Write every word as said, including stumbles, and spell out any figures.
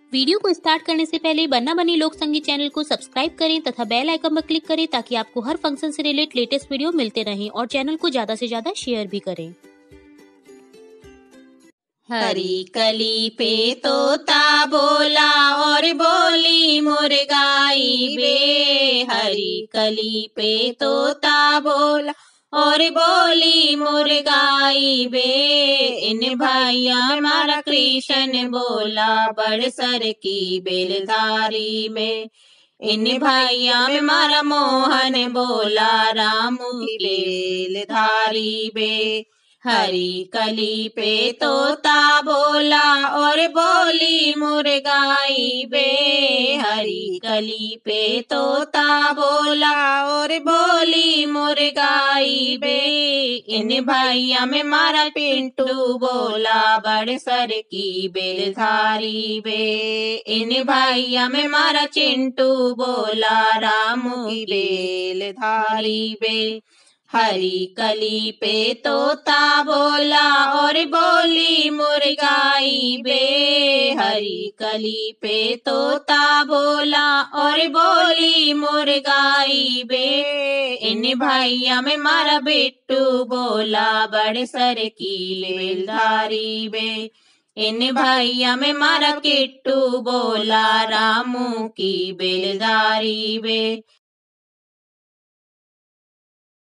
Video को start करने से पहले बन्ना बनी लोक संगीत चैनल को सब्सक्राइब करें तथा बेल आइकन पर क्लिक करें ताकि आपको हर फंक्शन से रिलेटेड लेटेस्ट वीडियो मिलते रहें और चैनल को ज्यादा से ज्यादा शेयर भी करें। हरी कली पे तोता बोला और बोली मुर्गाई बे। हरी कली पे तोता बोला और बोली मुर्गाई बे। इन भाइया हमारा कृष्ण बोला बड़सर की बेलधारी में। इन भाइया में मारा मोहन बोला रामू की बेलधारी बे। हरी कली पे तोता बोला और बोली मुर्गाई बे। हरी कली पे तोता बोला और बोली मुर्गाई बे। इन भाइया में मारा पिंटू बोला बड़सर की बेलधारी बे। इन भाइया में मारा चिंटू बोला रामू की बेलधारी बे। हरी कली पे तोता बोला और बोली मुर्गाई बे। हरी कली पे तोता बोला और बोली मुर्गाई बे। इन भाइया में मारा बिट्टू बोला बड़सर की बेलधारी बे। इन भाइया में मारा किट्टू बोला रामू की बेलधारी बे।